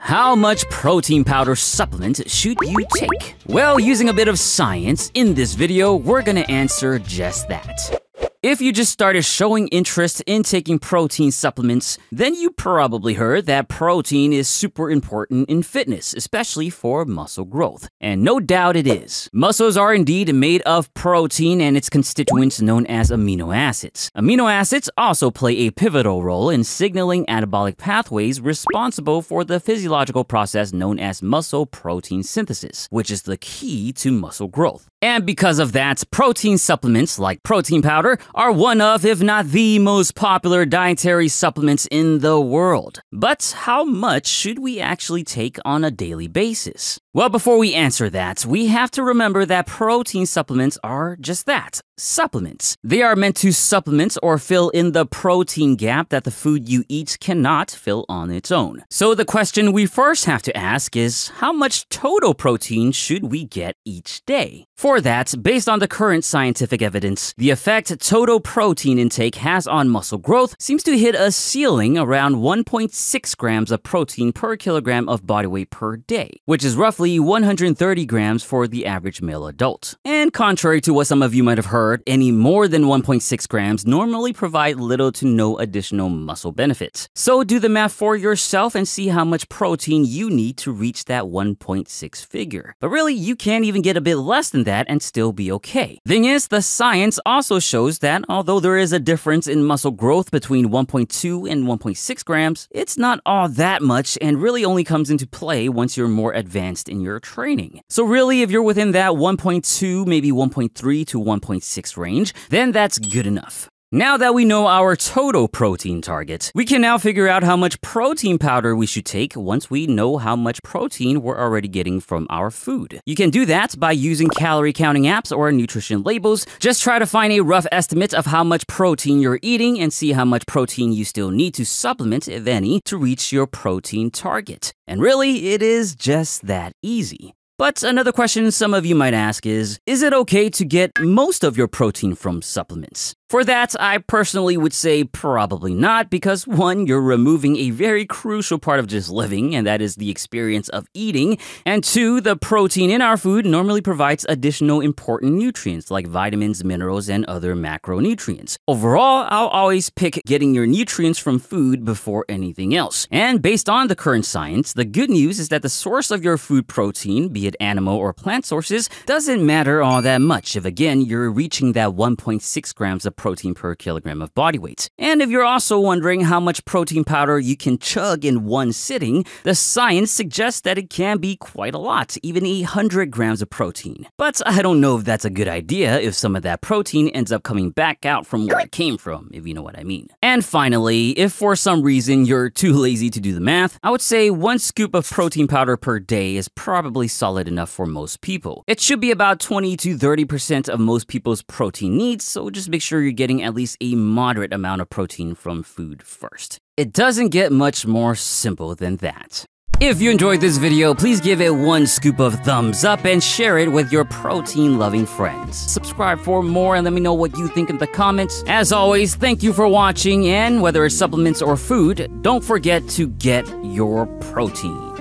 How much protein powder supplement should you take? Well, using a bit of science, in this video, we're gonna answer just that. If you just started showing interest in taking protein supplements, then you probably heard that protein is super important in fitness, especially for muscle growth. And no doubt it is. Muscles are indeed made of protein and its constituents known as amino acids. Amino acids also play a pivotal role in signaling anabolic pathways responsible for the physiological process known as muscle protein synthesis, which is the key to muscle growth. And because of that, protein supplements like protein powder are one of, if not the most popular dietary supplements in the world. But how much should we actually take on a daily basis? Well, before we answer that, we have to remember that protein supplements are just that, supplements. They are meant to supplement or fill in the protein gap that the food you eat cannot fill on its own. So the question we first have to ask is, how much total protein should we get each day? For that, based on the current scientific evidence, the effect total protein intake has on muscle growth seems to hit a ceiling around 1.6 grams of protein per kilogram of body weight per day, which is roughly 130 grams for the average male adult. And contrary to what some of you might have heard, any more than 1.6 grams normally provide little to no additional muscle benefits. So do the math for yourself and see how much protein you need to reach that 1.6 figure. But really, you can't even get a bit less than that and still be okay. Thing is, the science also shows that although there is a difference in muscle growth between 1.2 and 1.6 grams, it's not all that much and really only comes into play once you're more advanced in your training. So really, if you're within that 1.2, maybe 1.3 to 1.6 range, then that's good enough. Now that we know our total protein target, we can now figure out how much protein powder we should take once we know how much protein we're already getting from our food. You can do that by using calorie counting apps or nutrition labels. Just try to find a rough estimate of how much protein you're eating and see how much protein you still need to supplement, if any, to reach your protein target. And really, it is just that easy. But another question some of you might ask is it okay to get most of your protein from supplements? For that, I personally would say probably not, because one, you're removing a very crucial part of just living, and that is the experience of eating, and two, the protein in our food normally provides additional important nutrients like vitamins, minerals, and other macronutrients. Overall, I'll always pick getting your nutrients from food before anything else. And based on the current science, the good news is that the source of your food protein, be it animal or plant sources, doesn't matter all that much if, again, you're reaching that 1.6 grams of protein per kilogram of body weight. And if you're also wondering how much protein powder you can chug in one sitting, the science suggests that it can be quite a lot, even 100 grams of protein. But I don't know if that's a good idea if some of that protein ends up coming back out from where it came from, if you know what I mean. And finally, if for some reason you're too lazy to do the math, I would say 1 scoop of protein powder per day is probably solid enough for most people. It should be about 20 to 30% of most people's protein needs, so just make sure you're getting at least a moderate amount of protein from food first. It doesn't get much more simple than that. If you enjoyed this video, please give it 1 scoop of thumbs up and share it with your protein-loving friends. Subscribe for more and let me know what you think in the comments. As always, thank you for watching, and whether it's supplements or food, don't forget to get your protein.